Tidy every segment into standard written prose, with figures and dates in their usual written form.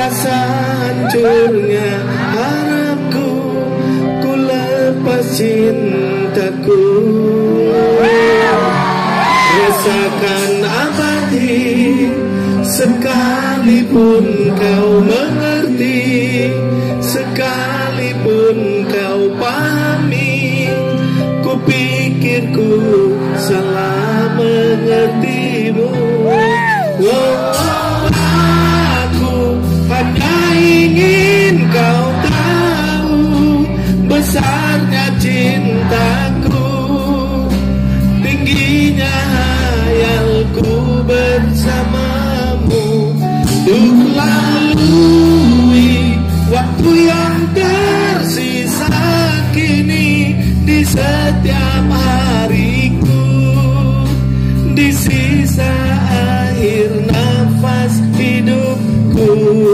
rasa hancurnya harapku, ku lepas cintaku. Rasakan abadi, sekalipun kau mengerti, sekalipun kau pahami. Ku pikir ku salah mengertimu. Aku hanya ingin kau tahu besarnya cintaku, tingginya hayalku bersamamu. Untuk lalui waktu yang tersisa kini di setiap hariku, di sisa akhir nafas hidupku.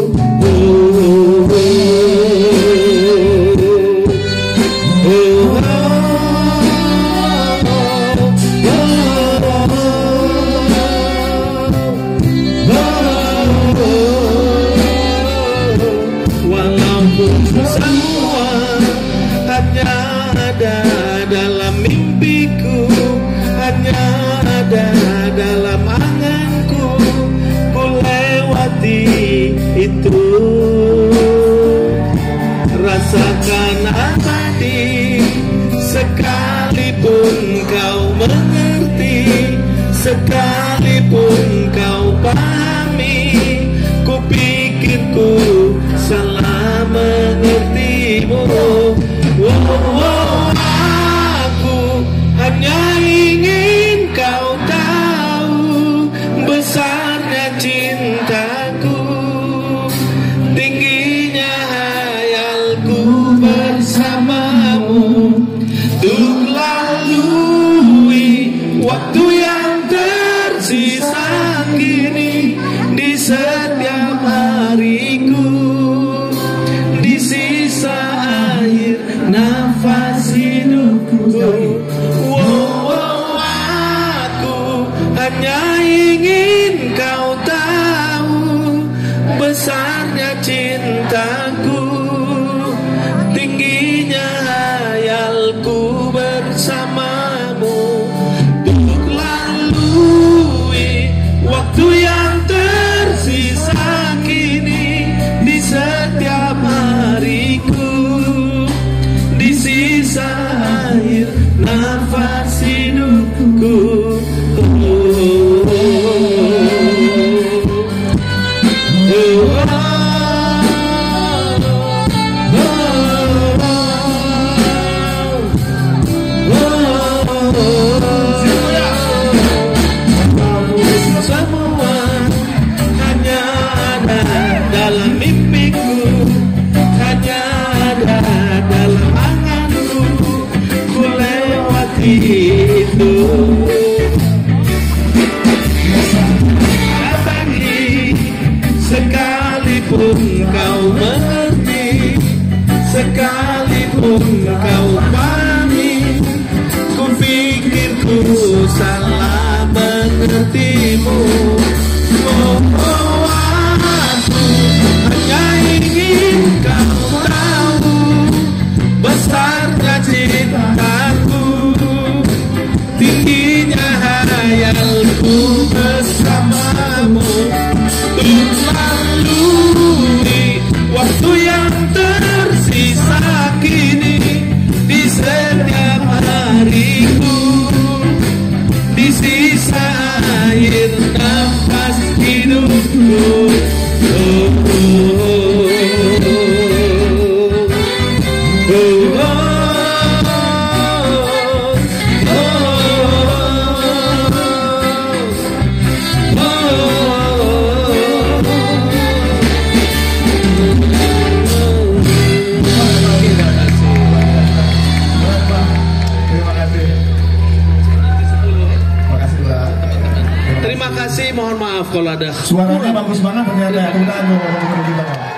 Walaupun semua hanya ada dalam mimpiku, hanya ada dalam anganku, ku lewati itu. Rasakan abadi, sekalipun kau mengerti, sekalipun kau pahami. Ku pikir ku salah mengertimu. Aku hanya ingin kau tahu besarnya cintaku, tingginya hayalku bersamamu. Untuk lalui waktu yang tersisa kini di setiap hariku, di sisa akhir nafas hidupku. Aku hanya ingin kau tahu besarnya cintaku, tingginya hayalku bersamamu. Untuk lalui waktu yang tersisa kini di setiap hariku, di sisa akhir nafas hidupku. Semua hanya ada dalam mimpiku, hanya ada dalam anganku, ku lewati itu. Abadi, sekalipun kau mengerti, sekalipun kau pahami. Ku pikir ku salah mengertimu. Aku hanya ingin kau tahu besarnya cintaku, tingginya hayalku bersamamu. Untuk lalui waktu yang tersisa kini di setiap hariku, di sisa akhir nafas hidupku. Terima kasih, mohon maaf kalau ada. Suaranya bagus banget ternyata. Tepuk tangan dong.